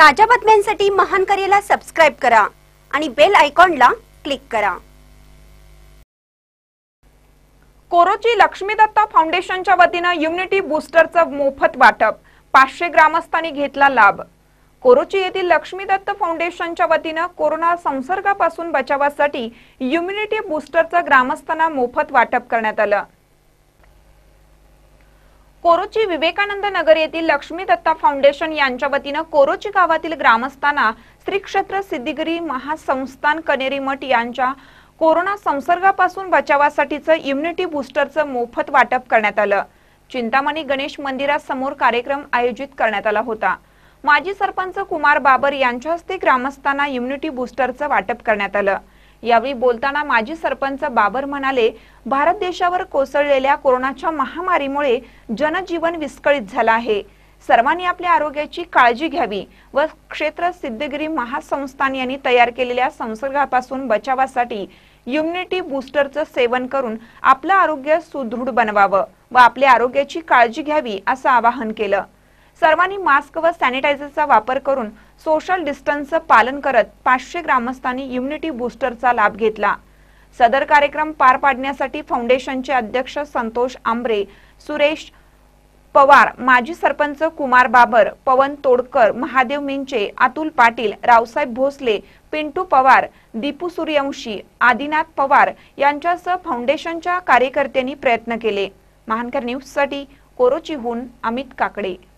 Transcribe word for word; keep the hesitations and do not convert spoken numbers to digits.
ताज्या बातम्यांसाठी महान करेला सबस्क्राइब करा आणि बेल आयकॉनला क्लिक करा। कोरोची लक्ष्मीदत्ता फाउंडेशनच्या वतीने इम्युनिटी बूस्टरचं मोफत वाटप पाचशे ग्रामस्थांनी घेतला लाभ। कोरोची येथील लक्ष्मीदत्त फाउंडेशनच्या वतीने कोरोना संसर्गापासून बचावासाठी इम्युनिटी बूस्टरचं ग्रामस्थांना मोफत वाटप करण्यात आलं। कोरोची विवेकानंद नगर येथील लक्ष्मीदत्ता फाउंडेशन यांच्या वतीने कोरोची गावातील ग्रामस्थांना श्री क्षेत्र सिद्धिगिरी महासंस्थान कनेरी मठ यांच्या कोरोना संसर्गापासून बचावासाठीचं इम्युनिटी बूस्टरचं मोफत वाटप करण्यात आलं। चिंतामणी गणेश मंदिरासमोर कार्यक्रम आयोजित करण्यात आला होता। माजी सरपंच कुमार बाबर यांच्या हस्ते ग्रामस्थांना इम्युनिटी बूस्टरचं वाटप करण्यात आलं। यावेळी बोलताना माजी सरपंच बाबर म्हणाले, भारत देशावर कोसळलेल्या कोरोनाच्या महामारीमुळे जनजीवन विस्कळीत झालं आहे। सर्वांनी आपल्या आरोग्याची काळजी घ्यावी व क्षेत्र सिद्धिगिरी महासंस्थान यांनी तयार केलेल्या संसर्गापासून बचावासाठी इम्युनिटी बूस्टरचं सेवन करून आपलं आरोग्य सुदृढ बनवावं व आपल्या आरोग्याची काळजी घ्यावी असं आवाहन केलं। सर्वांनी मास्क व सॅनिटायझरचा वापर करून सोशल डिस्टन्सचं पालन करत पाचशे ग्रामस्थांनी इम्युनिटी बूस्टरचा लाभ घेतला। सदर कार्यक्रम पार पाडण्यासाठी फाउंडेशनचे अध्यक्ष संतोष आंबरे, सुरेश पवार, माजी सरपंच कुमार बाबर, पवन तोडकर, महादेव मिंचे, अतुल पाटील, रावसाहेब भोसले, पिंटू पवार, दीपू सूर्यवंशी, आदिनाथ पवार यांच्यासह फाउंडेशनच्या कार्यकर्त्यांनी प्रयत्न केले। महानकर न्यूज साठी कोरोचीहून अमित काकडे।